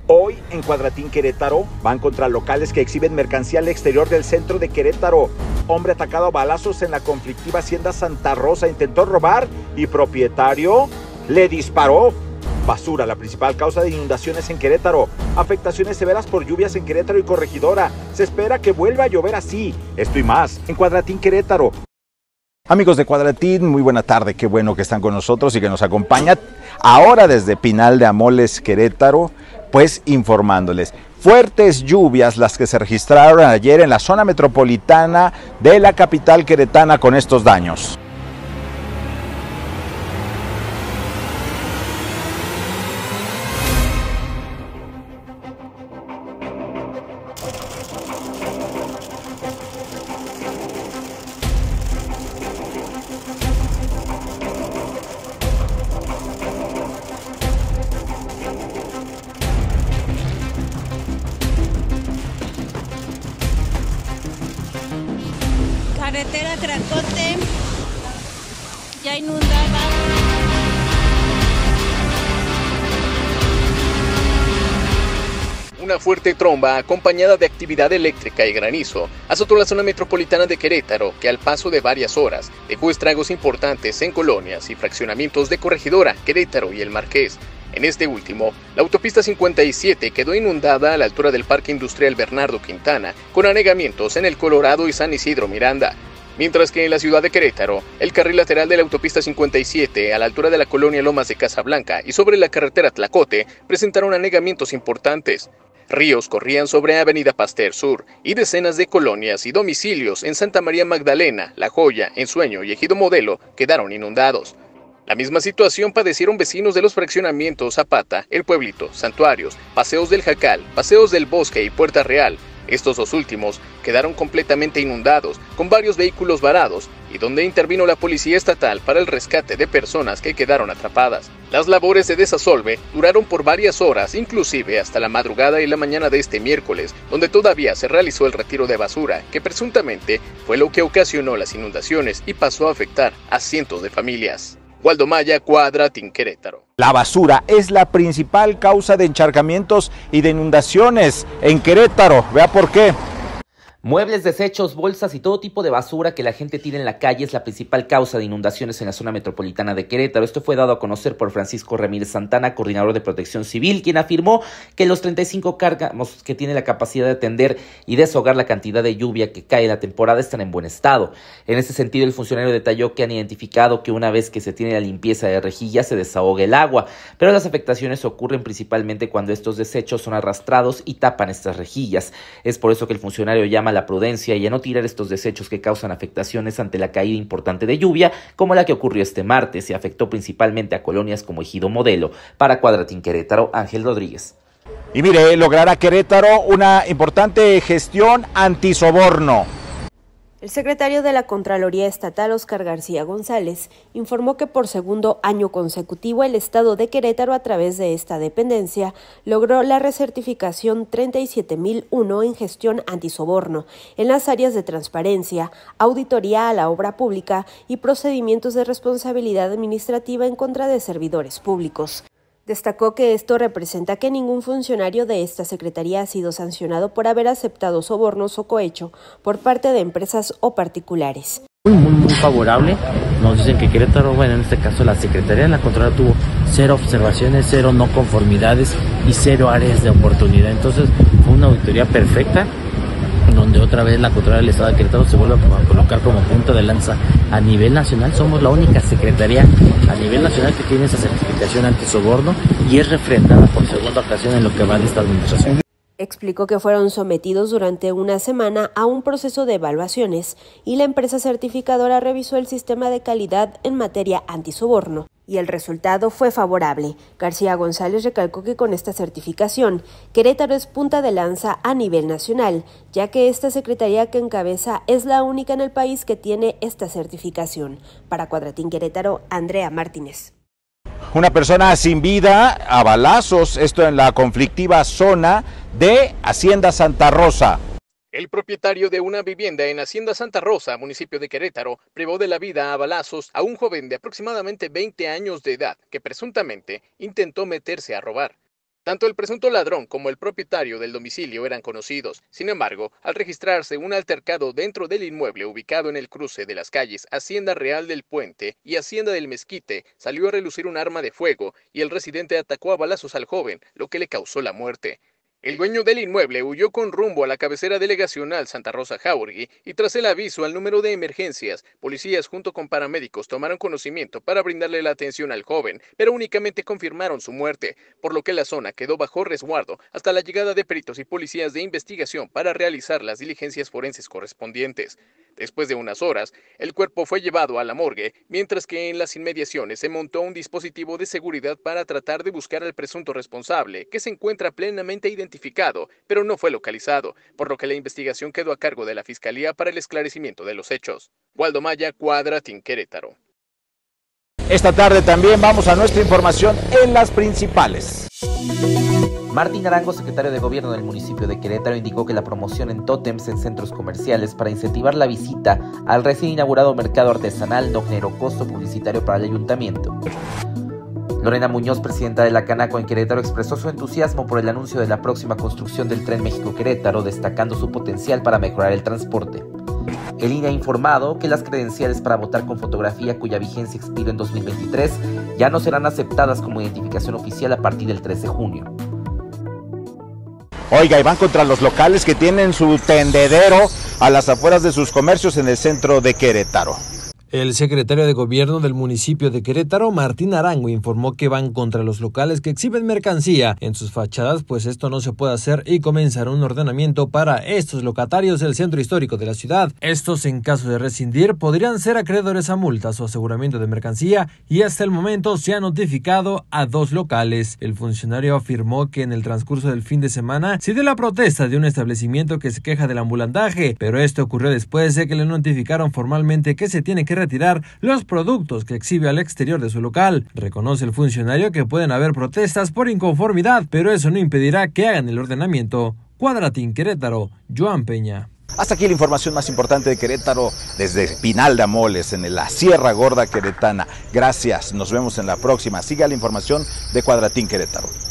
Hoy, en Cuadratín Querétaro, van contra locales que exhiben mercancía al exterior del centro de Querétaro. Hombre atacado a balazos en la conflictiva hacienda Santa Rosa intentó robar y propietario le disparó. Basura, la principal causa de inundaciones en Querétaro. Afectaciones severas por lluvias en Querétaro y Corregidora. Se espera que vuelva a llover así. Esto y más en Cuadratín Querétaro. Amigos de Cuadratín, muy buena tarde. Qué bueno que están con nosotros y que nos acompañan ahora desde Pinal de Amoles, Querétaro. Pues informándoles, fuertes lluvias las que se registraron ayer en la zona metropolitana de la capital queretana con estos daños. Carretera Cracote, ya inundada. Una fuerte tromba acompañada de actividad eléctrica y granizo azotó la zona metropolitana de Querétaro, que al paso de varias horas dejó estragos importantes en colonias y fraccionamientos de Corregidora, Querétaro y El Marqués. En este último, la autopista 57 quedó inundada a la altura del Parque Industrial Bernardo Quintana, con anegamientos en el Colorado y San Isidro Miranda. Mientras que en la ciudad de Querétaro, el carril lateral de la autopista 57, a la altura de la colonia Lomas de Casablanca y sobre la carretera Tlacote, presentaron anegamientos importantes. Ríos corrían sobre Avenida Pasteur Sur y decenas de colonias y domicilios en Santa María Magdalena, La Joya, Ensueño y Ejido Modelo quedaron inundados. La misma situación padecieron vecinos de los fraccionamientos Zapata, El Pueblito, Santuarios, Paseos del Jacal, Paseos del Bosque y Puerta Real. Estos dos últimos quedaron completamente inundados, con varios vehículos varados, y donde intervino la Policía Estatal para el rescate de personas que quedaron atrapadas. Las labores de desasolve duraron por varias horas, inclusive hasta la madrugada y la mañana de este miércoles, donde todavía se realizó el retiro de basura, que presuntamente fue lo que ocasionó las inundaciones y pasó a afectar a cientos de familias. Waldo Maya, Cuadratín Querétaro. La basura es la principal causa de encharcamientos y de inundaciones en Querétaro. Vea por qué. Muebles, desechos, bolsas y todo tipo de basura que la gente tira en la calle es la principal causa de inundaciones en la zona metropolitana de Querétaro. Esto fue dado a conocer por Francisco Ramírez Santana, coordinador de Protección Civil, quien afirmó que los 35 cárgamos que tiene la capacidad de atender y deshogar la cantidad de lluvia que cae en la temporada están en buen estado. En ese sentido, el funcionario detalló que han identificado que una vez que se tiene la limpieza de rejillas se desahoga el agua, pero las afectaciones ocurren principalmente cuando estos desechos son arrastrados y tapan estas rejillas. Es por eso que el funcionario llama a la prudencia y a no tirar estos desechos que causan afectaciones ante la caída importante de lluvia, como la que ocurrió este martes y afectó principalmente a colonias como Ejido Modelo. Para Cuadratín Querétaro, Ángel Rodríguez. Y mire, logrará Querétaro una importante gestión antisoborno. El secretario de la Contraloría Estatal, Óscar García González, informó que por segundo año consecutivo el Estado de Querétaro, a través de esta dependencia, logró la recertificación 37.001 en gestión antisoborno en las áreas de transparencia, auditoría a la obra pública y procedimientos de responsabilidad administrativa en contra de servidores públicos. Destacó que esto representa que ningún funcionario de esta secretaría ha sido sancionado por haber aceptado sobornos o cohecho por parte de empresas o particulares. Muy favorable. Nos dicen que Querétaro, bueno, en este caso la Secretaría de la Contraloría tuvo 0 observaciones, 0 no conformidades y 0 áreas de oportunidad. Entonces fue una auditoría perfecta, donde otra vez la Contraloría del Estado de Querétaro se vuelve a colocar como punta de lanza a nivel nacional. Somos la única secretaría a nivel nacional que tiene esa certificación antisoborno y es refrendada por segunda ocasión en lo que va de esta administración. Explicó que fueron sometidos durante una semana a un proceso de evaluaciones y la empresa certificadora revisó el sistema de calidad en materia antisoborno y el resultado fue favorable. García González recalcó que con esta certificación, Querétaro es punta de lanza a nivel nacional, ya que esta secretaría que encabeza es la única en el país que tiene esta certificación. Para Cuadratín Querétaro, Andrea Martínez. Una persona sin vida a balazos, esto en la conflictiva zona de Hacienda Santa Rosa. El propietario de una vivienda en Hacienda Santa Rosa, municipio de Querétaro, privó de la vida a balazos a un joven de aproximadamente 20 años de edad que presuntamente intentó meterse a robar. Tanto el presunto ladrón como el propietario del domicilio eran conocidos. Sin embargo, al registrarse un altercado dentro del inmueble ubicado en el cruce de las calles Hacienda Real del Puente y Hacienda del Mezquite, salió a relucir un arma de fuego y el residente atacó a balazos al joven, lo que le causó la muerte. El dueño del inmueble huyó con rumbo a la cabecera delegacional Santa Rosa Jáuregui y tras el aviso al número de emergencias, policías junto con paramédicos tomaron conocimiento para brindarle la atención al joven, pero únicamente confirmaron su muerte, por lo que la zona quedó bajo resguardo hasta la llegada de peritos y policías de investigación para realizar las diligencias forenses correspondientes. Después de unas horas, el cuerpo fue llevado a la morgue, mientras que en las inmediaciones se montó un dispositivo de seguridad para tratar de buscar al presunto responsable, que se encuentra plenamente identificado, pero no fue localizado, por lo que la investigación quedó a cargo de la Fiscalía para el esclarecimiento de los hechos. Waldo Maya, Cuadratín, Querétaro. Esta tarde también vamos a nuestra información en las principales. Martín Arango, secretario de Gobierno del municipio de Querétaro, indicó que la promoción en tótems en centros comerciales para incentivar la visita al recién inaugurado mercado artesanal no generó costo publicitario para el ayuntamiento. Lorena Muñoz, presidenta de la Canaco en Querétaro, expresó su entusiasmo por el anuncio de la próxima construcción del Tren México-Querétaro, destacando su potencial para mejorar el transporte. El INE ha informado que las credenciales para votar con fotografía cuya vigencia expira en 2023 ya no serán aceptadas como identificación oficial a partir del 3 de junio. Oiga, y van contra los locales que tienen su tendedero a las afueras de sus comercios en el centro de Querétaro. El secretario de Gobierno del municipio de Querétaro, Martín Arango, informó que van contra los locales que exhiben mercancía en sus fachadas, pues esto no se puede hacer y comenzará un ordenamiento para estos locatarios del centro histórico de la ciudad. Estos, en caso de rescindir, podrían ser acreedores a multas o aseguramiento de mercancía y hasta el momento se ha notificado a 2 locales. El funcionario afirmó que en el transcurso del fin de semana se dio la protesta de un establecimiento que se queja del ambulantaje, pero esto ocurrió después de que le notificaron formalmente que se tiene que retirar los productos que exhibe al exterior de su local. Reconoce el funcionario que pueden haber protestas por inconformidad, pero eso no impedirá que hagan el ordenamiento. Cuadratín, Querétaro, Joan Peña. Hasta aquí la información más importante de Querétaro desde Pinal de Amoles, en la Sierra Gorda queretana. Gracias, nos vemos en la próxima. Siga la información de Cuadratín Querétaro.